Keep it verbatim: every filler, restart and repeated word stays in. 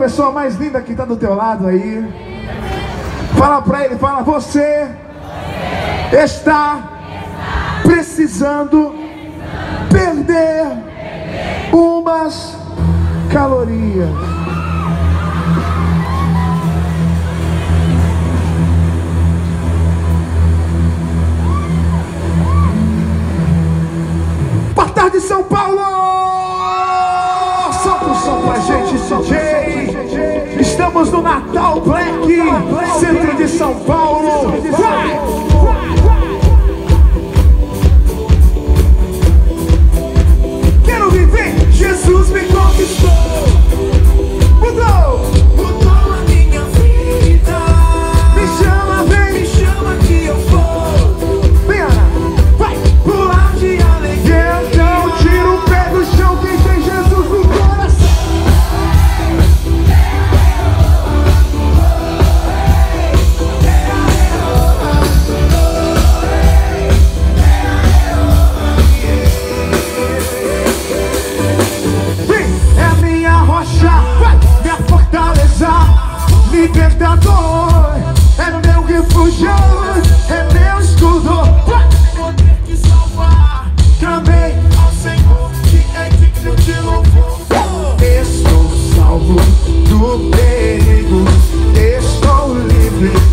pessoa mais linda que está do teu lado aí. Fala pra ele, fala, você está precisando perder umas calorias. Boa tarde, São Paulo! Solta o som pra gente, D J. Estamos no Natal Black, centro de São Paulo. Vai! Quero viver, Jesus me conquistou. Mudou, mudou a minha vida. Me chama, vem, me chama que eu vou. Vem, Ana, vai pular de alegria. Então tira o pé do chão, quem tem Jesus no coração. Minha fortaleza, libertador, é meu refúgio, é meu escudo, poder te salvar. Clamei ao Senhor, que é digno de louvor. Estou salvo do perigo, estou livre.